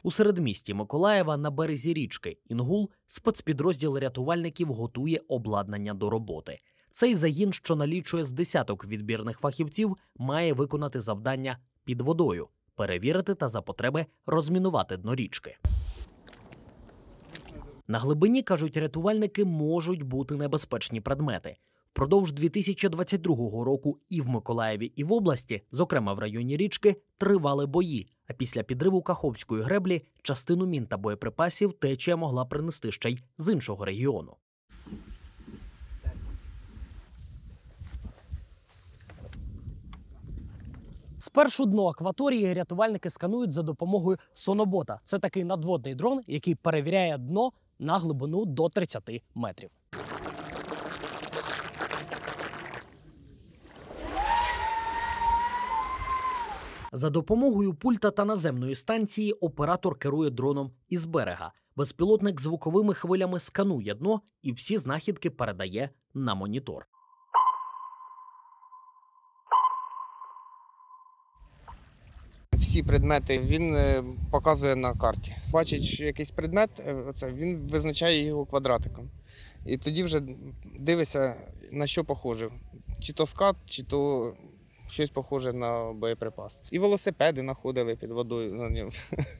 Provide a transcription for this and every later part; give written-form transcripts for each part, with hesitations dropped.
У середмісті Миколаєва на березі річки Інгул спецпідрозділ рятувальників готує обладнання до роботи. Цей загін, що налічує з десяток відбірних фахівців, має виконати завдання під водою – перевірити та за потреби розмінувати дно річки. На глибині, кажуть рятувальники, можуть бути небезпечні предмети. Впродовж 2022 року і в Миколаєві, і в області, зокрема в районі річки, тривали бої, а після підриву Каховської греблі частину мін та боєприпасів течія могла принести ще й з іншого регіону. Спершу дно акваторії рятувальники сканують за допомогою сонобота. Це такий надводний дрон, який перевіряє дно на глибину до 30 метрів. За допомогою пульта та наземної станції оператор керує дроном із берега. Безпілотник звуковими хвилями сканує дно і всі знахідки передає на монітор. Всі предмети він показує на карті. Бачить, що якийсь предмет, він визначає його квадратиком. І тоді вже дивиться, на що похоже. Чи то скат, чи то щось похоже на боєприпас. І велосипеди знаходили під водою на ньому.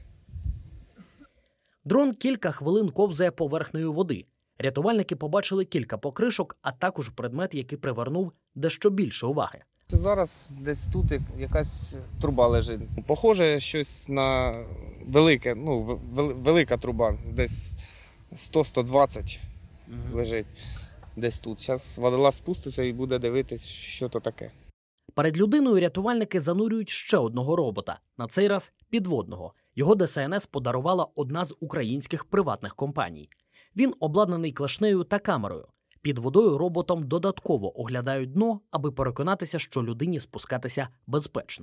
Дрон кілька хвилин ковзає поверхнею води. Рятувальники побачили кілька покришок, а також предмет, який привернув дещо більше уваги. Зараз десь тут якась труба лежить. Похоже щось на велике, велика труба, десь 100-120 лежить десь тут. Зараз водолаз спуститься і буде дивитись, що то таке. Перед людиною рятувальники занурюють ще одного робота, на цей раз підводного. Його ДСНС подарувала одна з українських приватних компаній. Він обладнаний клешнею та камерою. Під водою роботом додатково оглядають дно, аби переконатися, що людині спускатися безпечно.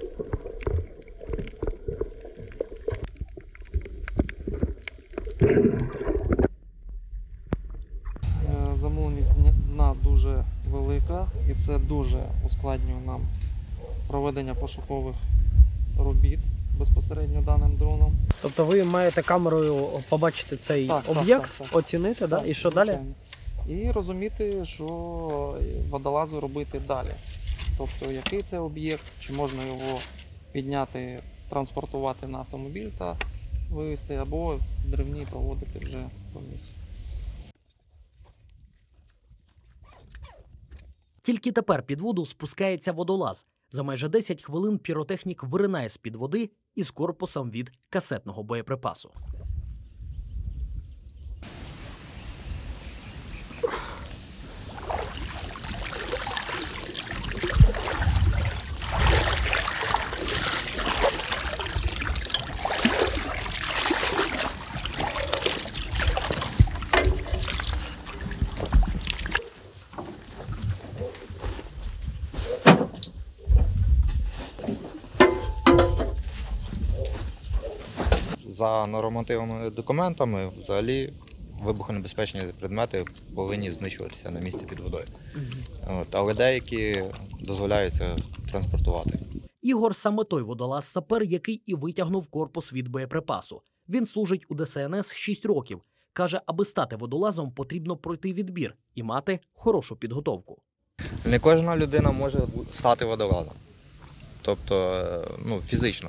Замуленість дна дуже велика, і це дуже ускладнює нам проведення пошукових робіт безпосередньо даним дроном. Тобто ви маєте камерою побачити цей об'єкт, оцінити, да? І що далі? І розуміти, що водолазу робити далі. Тобто, який це об'єкт, чи можна його підняти, транспортувати на автомобіль та вивезти, або в древні проводити вже по місці. Тільки тепер під воду спускається водолаз. За майже 10 хвилин піротехнік виринає з-під води із корпусом від касетного боєприпасу. За нормативними документами, взагалі, вибухонебезпечні предмети повинні знищуватися на місці під водою. Але деякі дозволяються транспортувати. Ігор – саме той водолаз-сапер, який і витягнув корпус від боєприпасу. Він служить у ДСНС 6 років. Каже, аби стати водолазом, потрібно пройти відбір і мати хорошу підготовку. Не кожна людина може стати водолазом. Тобто, фізично.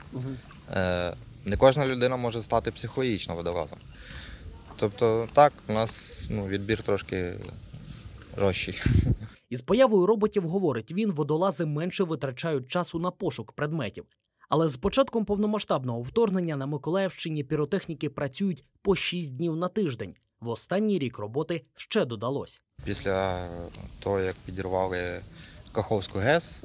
Не кожна людина може стати психологічно водолазом. Тобто, так, у нас відбір трошки рожчий. Із появою роботів, говорить він, водолази менше витрачають часу на пошук предметів. Але з початком повномасштабного вторгнення на Миколаївщині піротехніки працюють по 6 днів на тиждень. В останній рік роботи ще додалось. Після того, як підірвали Каховську ГЕС,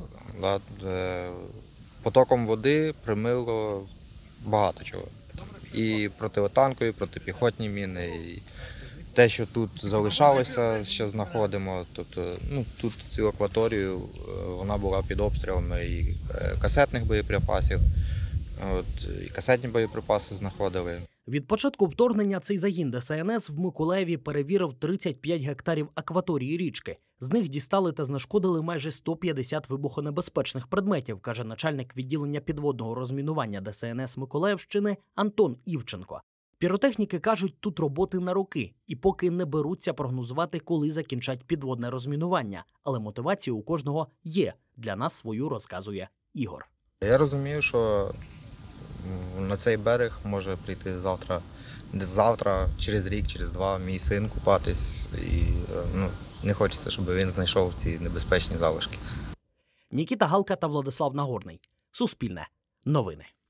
потоком води примило багато чого. І протитанкові, протипіхотні міни, і те, що тут залишалося, ще знаходимо. Тобто, тут цю акваторію, вона була під обстрілами і касетних боєприпасів, і касетні боєприпаси знаходили. Від початку вторгнення цей загін ДСНС в Миколаєві перевірив 35 гектарів акваторії річки. З них дістали та знешкодили майже 150 вибухонебезпечних предметів, каже начальник відділення підводного розмінування ДСНС Миколаївщини Антон Івченко. Піротехніки кажуть, тут роботи на роки, і поки не беруться прогнозувати, коли закінчать підводне розмінування. Але мотивація у кожного є. Для нас свою розказує Ігор. Я розумію, що на цей берег може прийти завтра, через рік, через два, мій син купатись. І не хочеться, щоб він знайшов ці небезпечні залишки. Нікіта Галка та Владислав Нагорний. Суспільне. Новини.